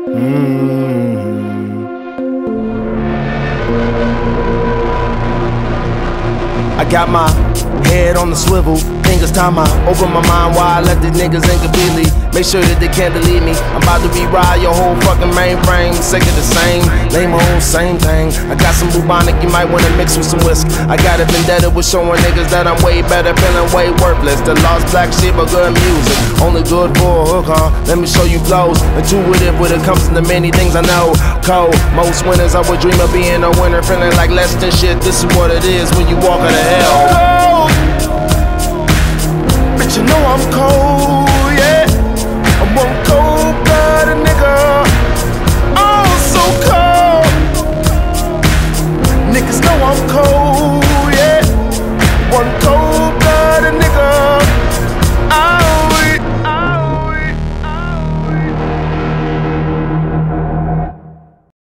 I got my head on the swivel, fingers time I open my mind wide, let the niggas in completely. Make sure that they can't delete me. I'm about to rewrite your whole fucking mainframe. Sick of the same, lame old same thing. I got some bubonic, you might wanna mix with some whisk. I got a vendetta with showing niggas that I'm way better, feeling way worthless. The lost black sheep of good music, only good for a hook, huh? Let me show you flows, intuitive when it comes to the many things I know. Cold, most winters I would dream of being a winner, feeling like less than shit. This is what it is when you walk out of hell. Cold, bitch, you know I'm cold.